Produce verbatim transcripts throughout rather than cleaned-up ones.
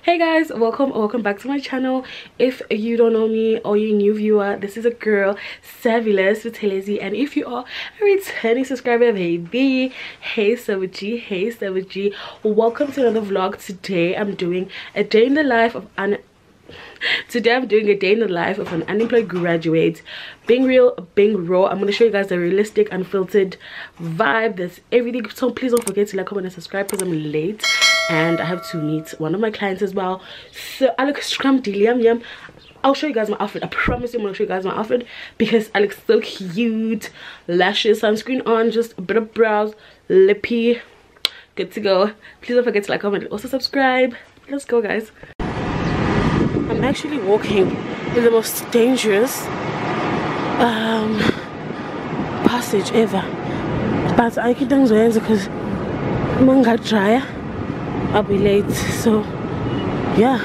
Hey guys, welcome or welcome back to my channel. If you don't know me or you're a new viewer, this is a girl, Savulous Futelezi, and if you are a returning subscriber, baby, hey Savuji, hey Savuji, welcome to another vlog. Today I'm doing a day in the life of an today I'm doing a day in the life of an unemployed graduate. Being real, being raw. I'm gonna show you guys the realistic, unfiltered vibe. That's everything. So please don't forget to like, comment, and subscribe because I'm late and I have to meet one of my clients as well. So I look scrumpy, yum yum. I'll show you guys my outfit. I promise you I'm gonna show you guys my outfit because I look so cute. Lashes, sunscreen on, just a bit of brows, lippy, good to go. Please don't forget to like, comment, and also subscribe. Let's go, guys. I'm actually walking in the most dangerous um passage ever, but I keep things going because I'm gonna try. I'll be late, so yeah,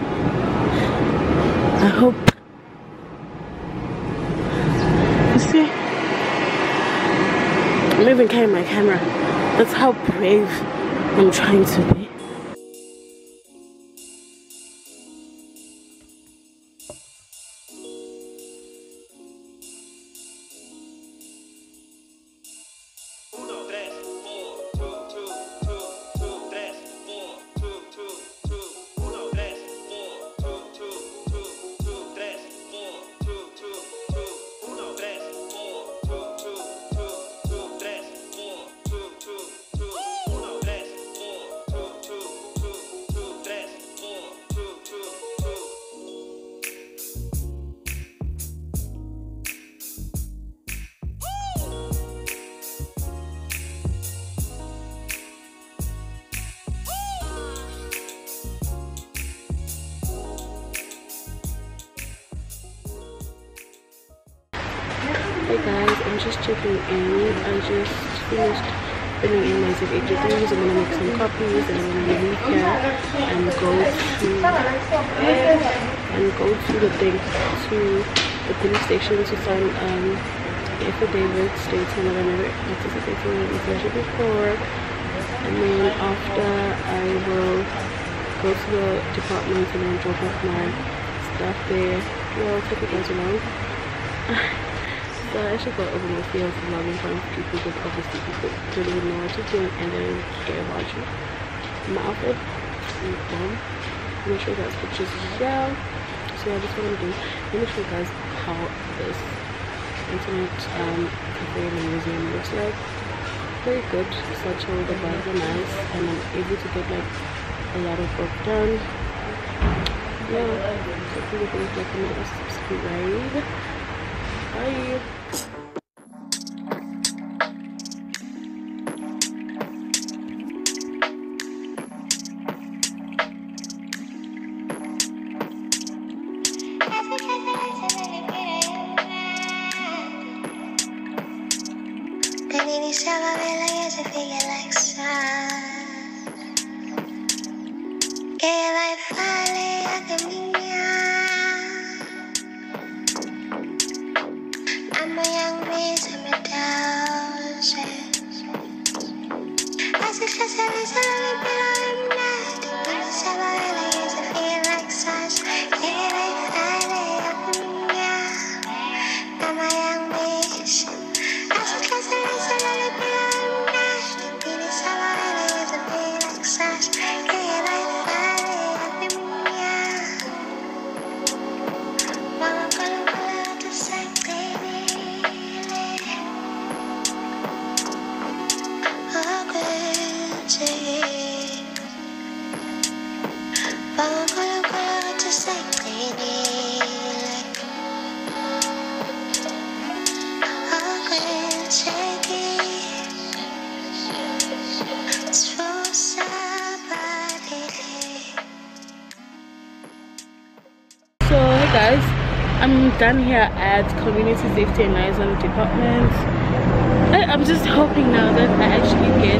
I hope. You see, I'm even carrying my camera. That's how brave I'm trying to be. Hey guys, I'm just checking in. I just finished filling in my zip eighty-threes. I'm gonna make some copies and I'm gonna leave here and go to and go to the thing to the police station to sign um the affidavit stating that I never participated in internship before. And then after I will go to the department and then drop off my stuff there. Well, take you guys along. So I actually got over my fears of vlogging in front of people because obviously people don't even know what you're doing and they don't care about you. My outfit is bomb. I'm gonna show you guys pictures here. So yeah, that's what I'm doing. Let me show you guys how this internet um, cafe and museum looks like. Very good. Such all the vibes are nice and I'm able to get like a lot of work done. Yeah, so please don't forget to subscribe. Bye. Guys, I'm done here at Community Safety and Liaison Department. I, I'm just hoping now that I actually get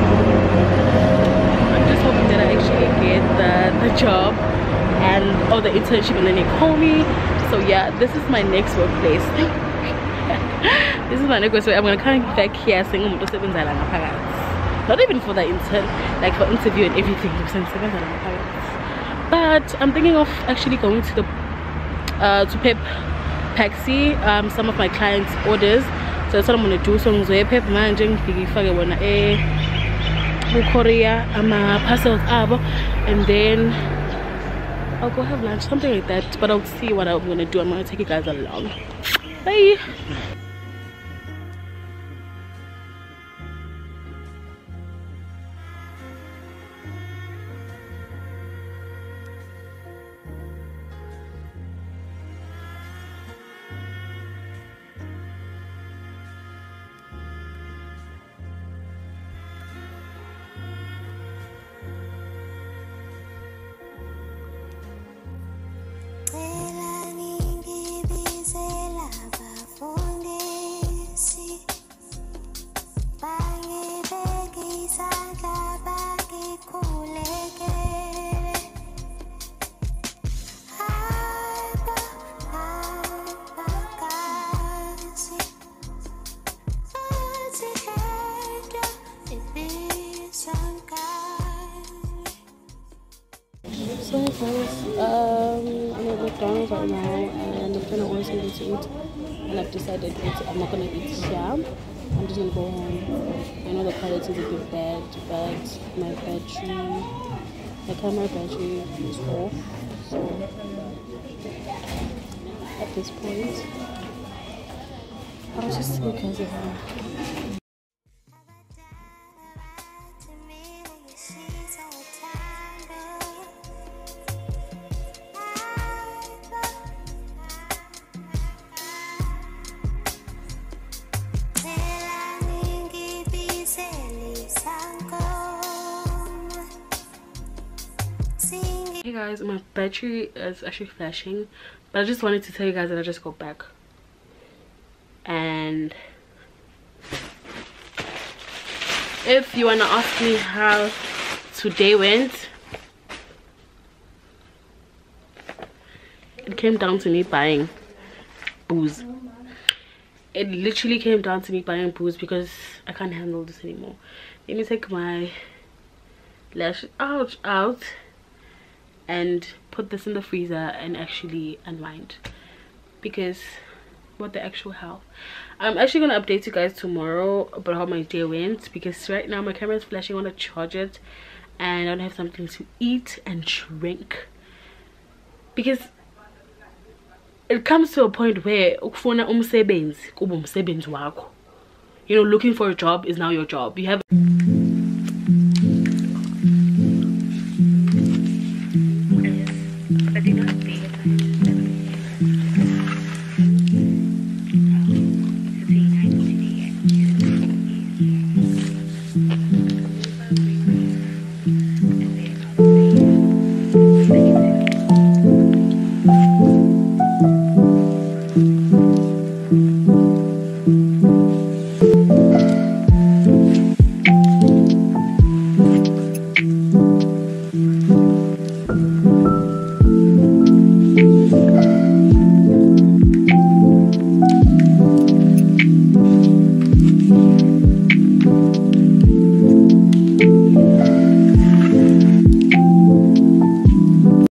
I'm just hoping that I actually get the, the job and or the internship and then they call me. So yeah, this is my next workplace. This is my next workplace. I'm gonna come back here saying not even for the intern, like for interview and everything. but I'm thinking of actually going to the uh to Pep Paxi um some of my clients orders, so that's what I'm gonna do. So I'm going to Pep manje ngifike wona eh Korea ama parcels abo, and then I'll go have lunch, something like that. But I'll see what I'm gonna do. I'm gonna take you guys along. Bye. So guys, um, I'm at McDonald's right now, and I'm trying to order something to eat, and I've decided that I'm not gonna eat here. I'm just gonna go home. I know the quality is a bit bad, but my battery, my camera battery is off, so at this point, I'll just see you guys at home. Hey guys, my battery is actually flashing, but I just wanted to tell you guys that I just got back, and if you want to ask me how today went, it came down to me buying booze. It literally came down to me buying booze because I can't handle this anymore. Let me take my lashes out out and put this in the freezer and actually unwind, because what the actual hell. I'm actually gonna update you guys tomorrow about how my day went, because right now my camera is flashing. I want to charge it and I don't have something to eat and drink, because it comes to a point where ukufuna umsebenzi kuba umsebenzi wakho. You know, looking for a job is now your job. You have